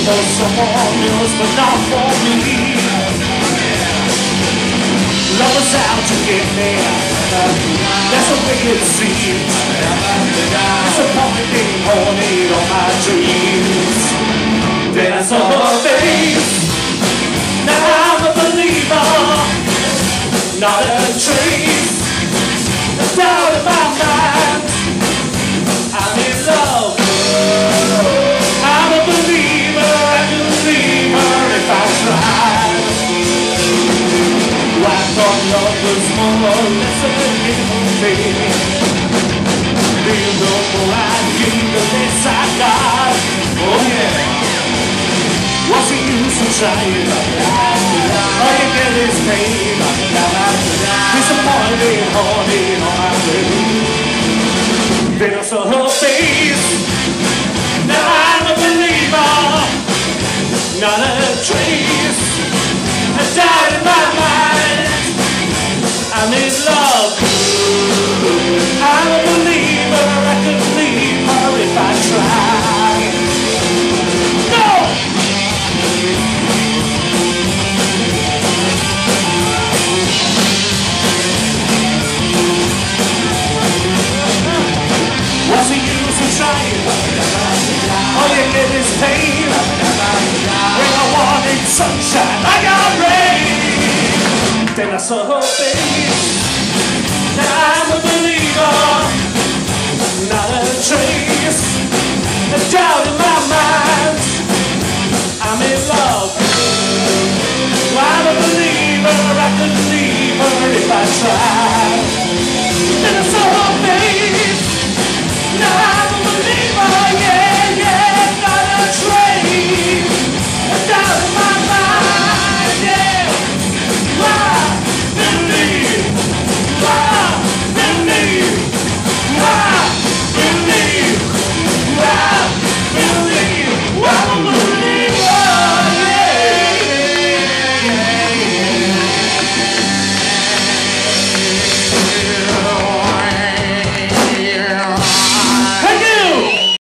for someone else, but not for me. Love was out to get me. That's the way it seems. Disappointing, haunted all my dreams. Then I saw her face. Now I'm a believer. Not a trace. A doubt in my mind. I'm in love. I'm a believer. I can leave her if I try. I thought love was more or less a given thing. The more I gave, the less I got. Oh yeah. What's the use of trying? All you get is pain. Disappointed, haunted on my way. Then I saw her face. Now I'm a believer. Not a trace. A doubt in my mind. I'm in love. I'm a believer. I could leave her if I tried. No! What's the use of trying? All you get is pain. When I wanted sunshine, I got rain. Then I saw her face.